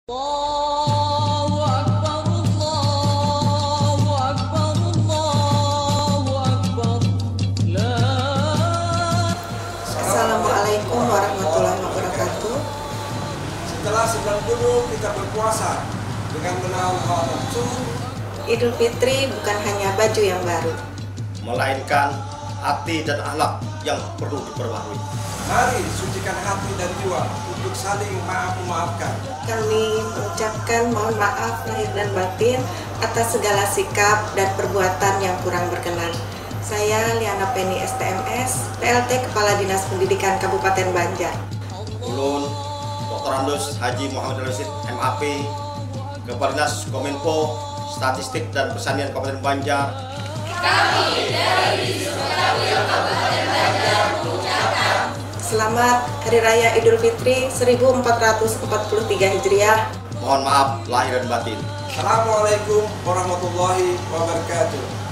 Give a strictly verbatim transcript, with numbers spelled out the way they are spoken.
Allahu Akbar, Allahu Akbar, Allahu Akbar. La Assalamualaikum warahmatullahi wabarakatuh. Setelah sembilan puluh kita berpuasa dengan menahan hawa nafsu. Idul Fitri bukan hanya baju yang baru, melainkan hati dan akhlak yang perlu diperbarui. Mari sucikan hati dan jiwa untuk saling maaf-memaafkan. Kami mengucapkan mohon maaf lahir dan batin atas segala sikap dan perbuatan yang kurang berkenan. Saya Liana Penny S T M S, P L T Kepala Dinas Pendidikan Kabupaten Banjar. Ulun Doktor Andus Haji Muhammad Rasid M A P, Kepala Dinas Kominfo, Statistik dan Persanian Kabupaten Banjar. Selamat Hari Raya Idul Fitri seribu empat ratus empat puluh tiga Hijriah. Mohon maaf lahir dan batin. Assalamualaikum warahmatullahi wabarakatuh.